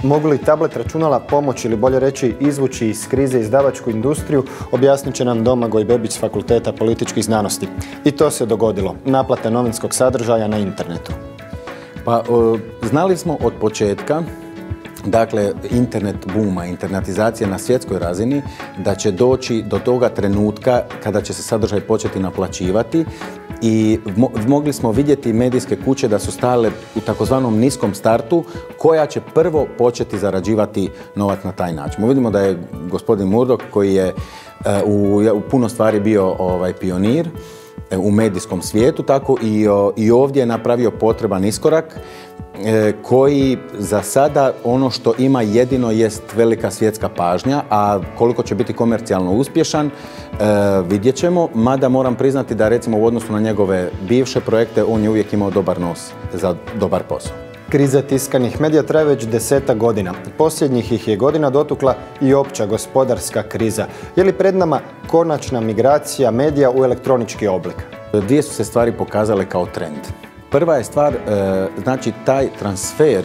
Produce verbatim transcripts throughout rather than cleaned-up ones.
Mogu li tablet računala pomoći ili bolje reći izvući iz krize izdavačku industriju, objasnit će nam Domagoj Bebić s Fakulteta političkih znanosti. I to se dogodilo. Naplata novinskog sadržaja na internetu. Pa, o, znali smo od početka, dakle, internet buma, internetizacija na svjetskoj razini, da će doći do toga trenutka kada će se sadržaj početi naplaćivati i mo mogli smo vidjeti medijske kuće da su stale u takozvanom niskom startu, koja će prvo početi zarađivati novac na taj način. Vidimo da je gospodin Murdoch, koji je uh, u, u puno stvari bio ovaj, pionir u medijskom svijetu, tako i, i ovdje je napravio potreban iskorak e, koji za sada ono što ima jedino jest velika svjetska pažnja, a koliko će biti komercijalno uspješan e, vidjet ćemo, mada moram priznati da recimo u odnosu na njegove bivše projekte on je uvijek imao dobar nos za dobar posao. Kriza tiskanih medija traje već deseta godina. Posljednjih ih je godina dotukla i opća gospodarska kriza. Je li pred nama konačna migracija medija u elektronički oblik? Dvije su se stvari pokazale kao trend. Prva je stvar, znači taj transfer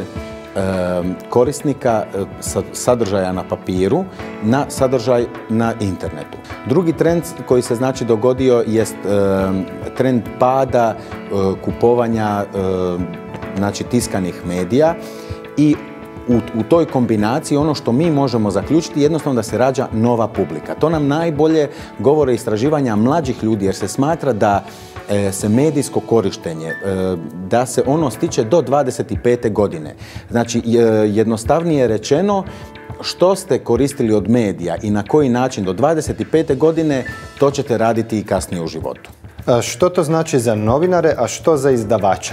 korisnika sadržaja na papiru na sadržaj na internetu. Drugi trend koji se znači dogodio jest trend pada kupovanja znači tiskanih medija i u, u toj kombinaciji ono što mi možemo zaključiti jednostavno da se rađa nova publika. To nam najbolje govore istraživanja mlađih ljudi jer se smatra da e, se medijsko korištenje, e, da se ono stiče do dvadeset pete godine. Znači e, jednostavnije rečeno, što ste koristili od medija i na koji način do dvadeset pete godine, to ćete raditi i kasnije u životu. A što to znači za novinare, a što za izdavače?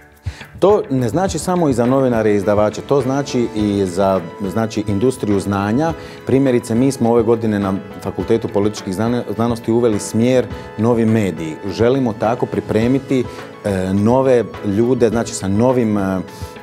To ne znači samo i za novinare i izdavače, to znači i za znači, industriju znanja. Primjerice, mi smo ove godine na Fakultetu političkih znanosti uveli smjer novi mediji. Želimo tako pripremiti e, nove ljude, znači sa novim, e,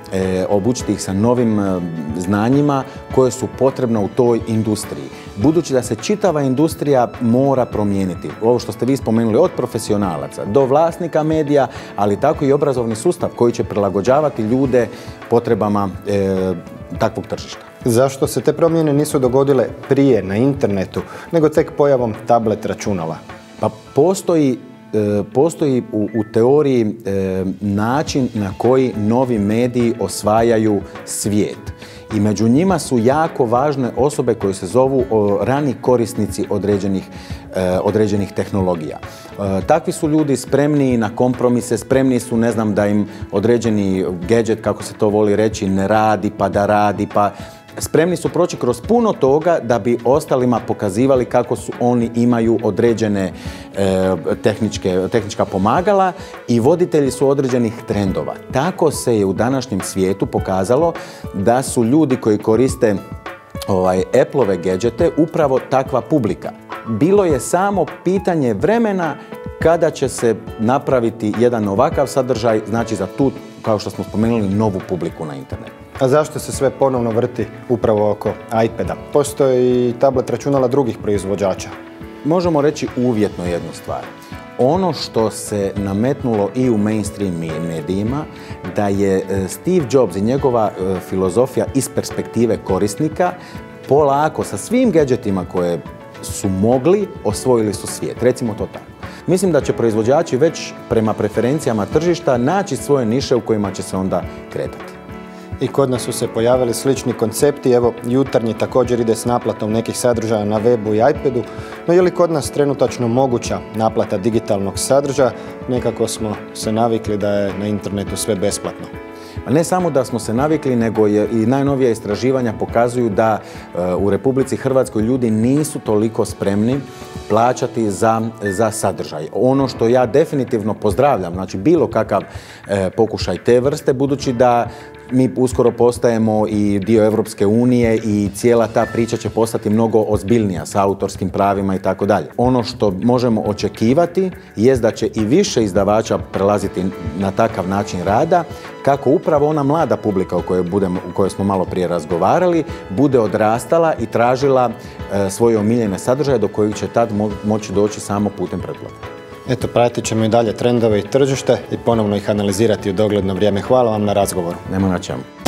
obučiti ih sa novim e, znanjima koje su potrebne u toj industriji. Budući da se čitava industrija mora promijeniti, ovo što ste vi spomenuli, od profesionalaca do vlasnika medija, ali tako i obrazovni sustav koji će prilagođavati ljude potrebama e, takvog tržišta. Zašto se te promjene nisu dogodile prije na internetu, nego tek pojavom tablet računala? Pa postoji e, Postoji u, u teoriji e, način na koji novi mediji osvajaju svijet. I među njima su jako važne osobe koje se zovu o, rani korisnici određenih, e, određenih tehnologija. E, takvi su ljudi spremni na kompromise, spremni su, ne znam, da im određeni gadget, kako se to voli reći, ne radi, pa da radi, pa spremni su proći kroz puno toga da bi ostalima pokazivali kako su oni imaju određene e, tehničke, tehnička pomagala i voditelji su određenih trendova. Tako se je u današnjem svijetu pokazalo da su ljudi koji koriste ovaj, Apple-ove gadgete upravo takva publika. Bilo je samo pitanje vremena kada će se napraviti jedan ovakav sadržaj, znači za tu, kao što smo spomenuli, novu publiku na internetu. A zašto se sve ponovno vrti upravo oko iPada? Postoji i tablet računala drugih proizvođača. Možemo reći uvjetno jednu stvar. Ono što se nametnulo i u mainstream medijima, da je Steve Jobs i njegova filozofija iz perspektive korisnika polako sa svim gadgetima koje su mogli, osvojili su svijet. Recimo to tako. Mislim da će proizvođači već prema preferencijama tržišta naći svoje niše u kojima će se onda kretati. I kod nas su se pojavili slični koncepti. Evo, Jutarnji također ide s naplatom nekih sadržaja na webu i iPadu. No je li kod nas trenutačno moguća naplata digitalnog sadržaja? Nekako smo se navikli da je na internetu sve besplatno. Ne samo da smo se navikli, nego je i najnovija istraživanja pokazuju da uh, u Republici Hrvatskoj ljudi nisu toliko spremni plaćati za, za sadržaj. Ono što ja definitivno pozdravljam, znači bilo kakav e, pokušaj te vrste, budući da mi uskoro postajemo i dio Europske unije i cijela ta priča će postati mnogo ozbiljnija sa autorskim pravima i tako dalje. Ono što možemo očekivati jest da će i više izdavača prelaziti na takav način rada, kako upravo ona mlada publika o kojoj, budemo, o kojoj smo malo prije razgovarali bude odrastala i tražila e, svoje omiljene sadržaje do kojih će tad mo moći doći samo putem pretplate. Eto, pratit ćemo i dalje trendove i tržište i ponovno ih analizirati u dogledno vrijeme. Hvala vam na razgovoru. Nema na čemu.